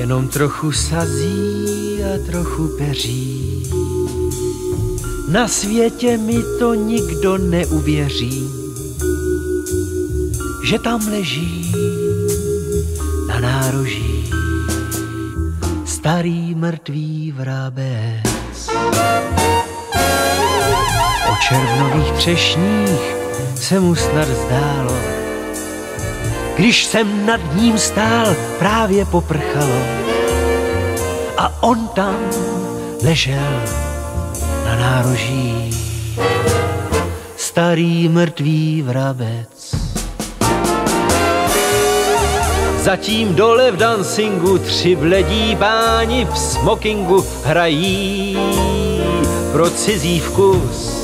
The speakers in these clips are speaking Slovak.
jenom trochu sazí a trochu peří. Na světě mi to nikdo neuvěří, že tam leží na nároží starý mrtvý vrabec. O červnových třešních se mu snad zdálo, když jsem nad ním stál, právě poprchalo a on tam ležel na nároží starý mrtvý vrabec. Zatím dole v dancingu 3 bledí páni v smokingu hrají pro cizí vkus.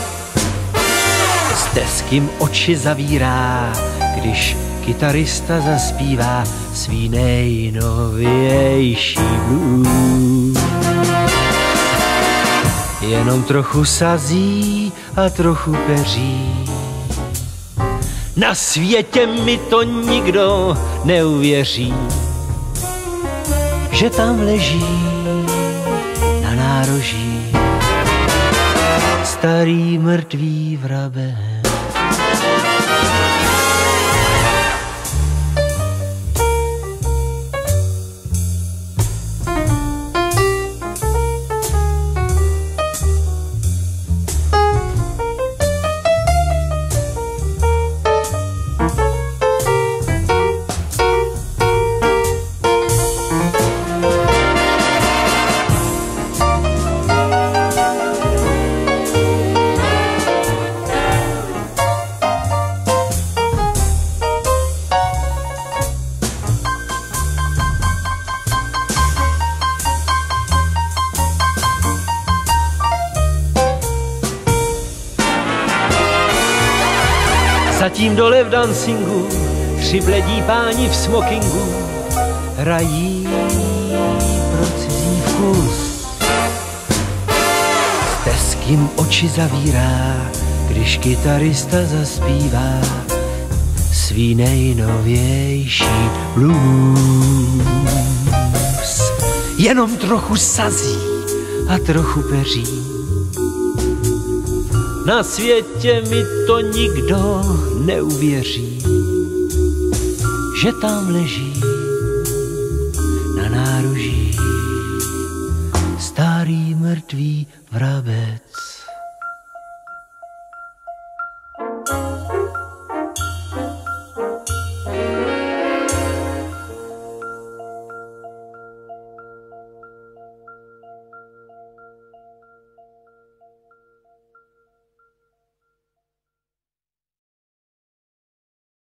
S teským oči zavírá, když kytarista zaspívá svý nejnovější blues. Jenom trochu sazí a trochu peří. Na světě mi to nikdo neuvěří, že tam leží na nároží starý mrtvý vrabec. Zatím dole v dancingu 3 bledí páni v smokingu hrají pro cizí vkus. S teským oči zavírá, když kytarista zaspívá svý nejnovější blues. Jenom trochu sazí a trochu peří. Na světě mi to nikdo neuvěří, že tam leží na nároží starý mrtvý vrabec.